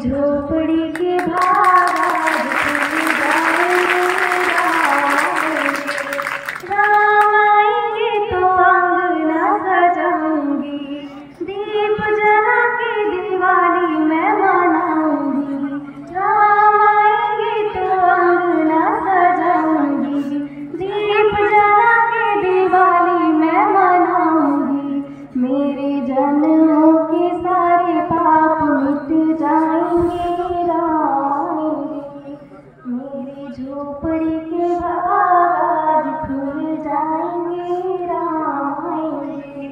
झोपड़ी के भाग आज खुल जाएंगे। राम आएंगे तो अंगना सजाऊंगी, दीप जला के दिवाली मैं मनाऊंगी। राम आएंगे तो अंगना सजाऊंगी, दीप जला के दिवाली मैं मनाऊंगी। मेरे जन्मों के सारे पाप मिट जाएंगे। राम आएंगे, मेरी झोपड़ी के भाग आज खुल जाएंगे। राम आएंगे,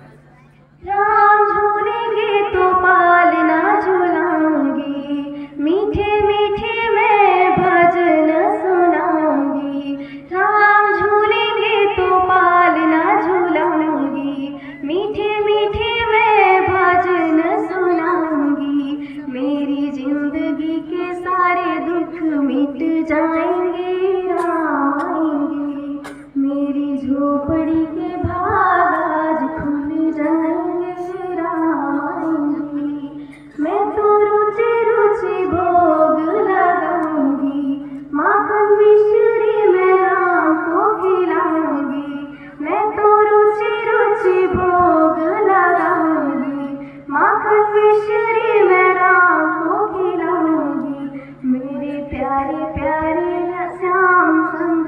राम झूलेंगे तो पालना झूलाऊंगी, मीठे मीठे मैं भजन सुनाऊंगी। राम झूलेंगे तो पालना झूलाऊंगी, मीठे मीठे मैं भजन सुनाऊंगी। मेरी जिंदगी के सारे दुख मिट जाएंगे। राम आएंगे, मेरी झोपड़ी के भाग आज खुल जाएंगे। राम आएंगे, मैं तो रुचि रुचि भोग लगाऊंगी, माखन मिश्री मैं राम को खिलाऊंगी। मैं तो रुचि रुचि भोग लगाऊंगी, माखन मिश्री मैं राम को खिलाऊंगी। मेरे प्यारे प्यारे श्याम संग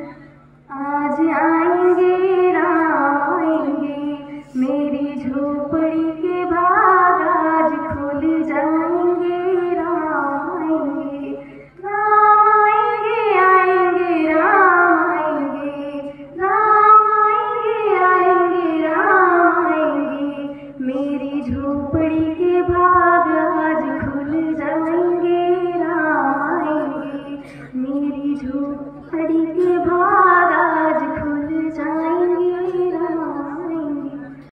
आज आएंगे। राम आएंगे, मेरी झोपड़ी के भाग आज खुल जाएंगे। राम आएंगे, राम आएंगे आएंगे राम आएंगे, राम आएंगे आएंगे राम आएंगे। मेरी झोपड़ी के भाग आज खुल जाएंगे। राम आएंगे, मेरी झोपड़ी के भाग